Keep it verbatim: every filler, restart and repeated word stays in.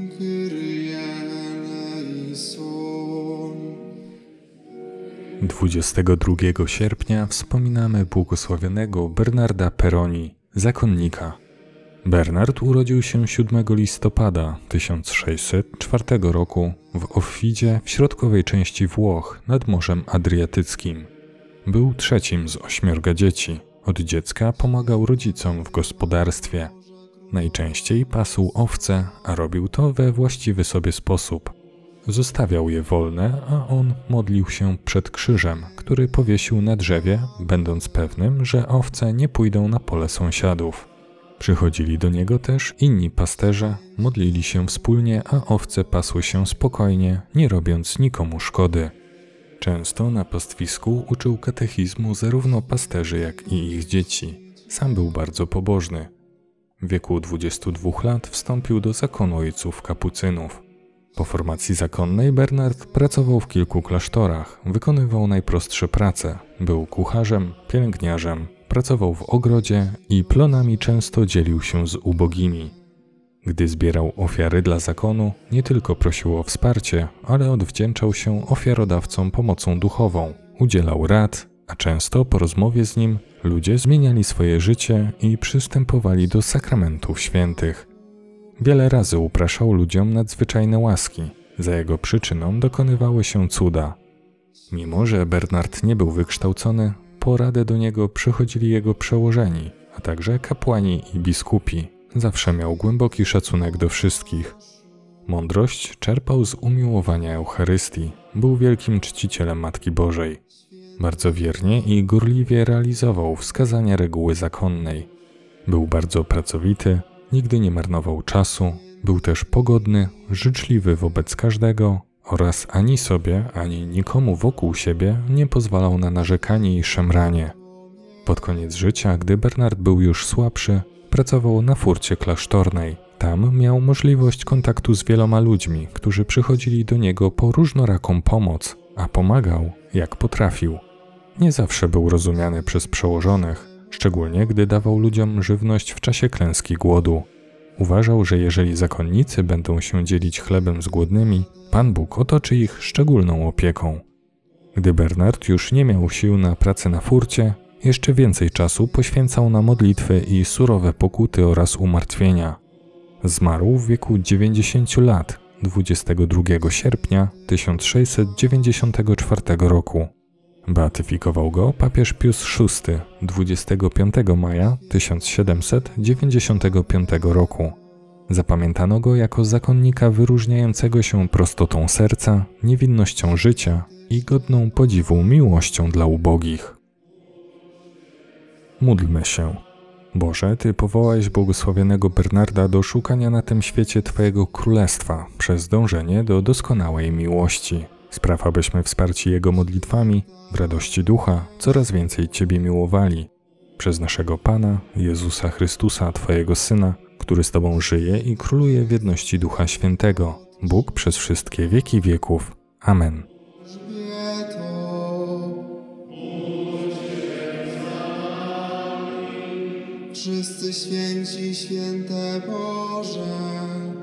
dwudziestego drugiego sierpnia wspominamy błogosławionego Bernarda Peroni, zakonnika. Bernard urodził się siódmego listopada tysiąc sześćset czwartego roku w Offidzie w środkowej części Włoch nad Morzem Adriatyckim. Był trzecim z ośmiorga dzieci. Od dziecka pomagał rodzicom w gospodarstwie. Najczęściej pasł owce, a robił to we właściwy sobie sposób. Zostawiał je wolne, a on modlił się przed krzyżem, który powiesił na drzewie, będąc pewnym, że owce nie pójdą na pole sąsiadów. Przychodzili do niego też inni pasterze, modlili się wspólnie, a owce pasły się spokojnie, nie robiąc nikomu szkody. Często na pastwisku uczył katechizmu zarówno pasterzy, jak i ich dzieci. Sam był bardzo pobożny. W wieku dwudziestu dwóch lat wstąpił do zakonu ojców kapucynów. Po formacji zakonnej Bernard pracował w kilku klasztorach, wykonywał najprostsze prace. Był kucharzem, pielęgniarzem, pracował w ogrodzie i plonami często dzielił się z ubogimi. Gdy zbierał ofiary dla zakonu, nie tylko prosił o wsparcie, ale odwdzięczał się ofiarodawcom pomocą duchową, udzielał rad, a często po rozmowie z nim ludzie zmieniali swoje życie i przystępowali do sakramentów świętych. Wiele razy upraszał ludziom nadzwyczajne łaski. Za jego przyczyną dokonywały się cuda. Mimo że Bernard nie był wykształcony, po radę do niego przychodzili jego przełożeni, a także kapłani i biskupi. Zawsze miał głęboki szacunek do wszystkich. Mądrość czerpał z umiłowania Eucharystii. Był wielkim czcicielem Matki Bożej. Bardzo wiernie i gorliwie realizował wskazania reguły zakonnej. Był bardzo pracowity, nigdy nie marnował czasu, był też pogodny, życzliwy wobec każdego oraz ani sobie, ani nikomu wokół siebie nie pozwalał na narzekanie i szemranie. Pod koniec życia, gdy Bernard był już słabszy, pracował na furcie klasztornej. Tam miał możliwość kontaktu z wieloma ludźmi, którzy przychodzili do niego po różnoraką pomoc, a pomagał jak potrafił. Nie zawsze był rozumiany przez przełożonych, szczególnie gdy dawał ludziom żywność w czasie klęski głodu. Uważał, że jeżeli zakonnicy będą się dzielić chlebem z głodnymi, Pan Bóg otoczy ich szczególną opieką. Gdy Bernard już nie miał sił na pracę na furcie, jeszcze więcej czasu poświęcał na modlitwy i surowe pokuty oraz umartwienia. Zmarł w wieku dziewięćdziesięciu lat dwudziestego drugiego sierpnia tysiąc sześćset dziewięćdziesiątego czwartego roku. Beatyfikował go papież Pius szósty dwudziestego piątego maja tysiąc siedemset dziewięćdziesiątego piątego roku. Zapamiętano go jako zakonnika wyróżniającego się prostotą serca, niewinnością życia i godną podziwu miłością dla ubogich. Módlmy się. Boże, Ty powołałeś błogosławionego Bernarda do szukania na tym świecie Twojego Królestwa przez dążenie do doskonałej miłości. Spraw, abyśmy wsparci Jego modlitwami, w radości ducha, coraz więcej Ciebie miłowali. Przez naszego Pana, Jezusa Chrystusa, Twojego Syna, który z Tobą żyje i króluje w jedności Ducha Świętego, Bóg przez wszystkie wieki wieków. Amen. Wszyscy święci, święte Boże,